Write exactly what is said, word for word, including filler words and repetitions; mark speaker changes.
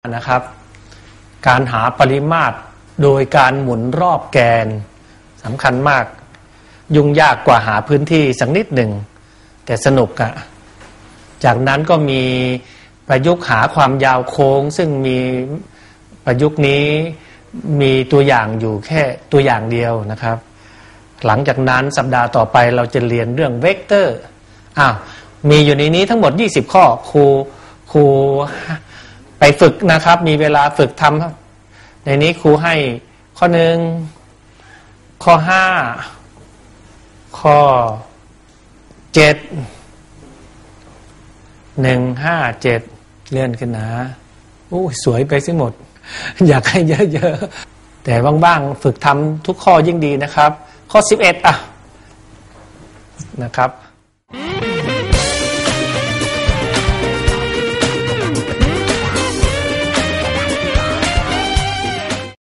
Speaker 1: นะครับการหาปริมาตรโดยการหมุนรอบแกนสำคัญมากยุ่งยากกว่าหาพื้นที่สักนิดหนึ่งแต่สนุกอะจากนั้นก็มีประยุกต์หาความยาวโค้งซึ่งมีประยุกต์นี้มีตัวอย่างอยู่แค่ตัวอย่างเดียวนะครับหลังจากนั้นสัปดาห์ต่อไปเราจะเรียนเรื่องเวกเตอร์อ้าวมีอยู่ในนี้ทั้งหมดยี่สิบข้อครูครูไปฝึกนะครับมีเวลาฝึกทำในนี้ครูให้ข้อหนึ่งข้อห้าข้อเจ็ดหนึ่งห้าเจ็ดเลื่อนขึ้นนะโอ้สวยไปสิหมดอยากให้เยอะๆแต่บ้างๆฝึกทำทุกข้อยิ่งดีนะครับข้อสิบเอ็ดอ่ะนะครับ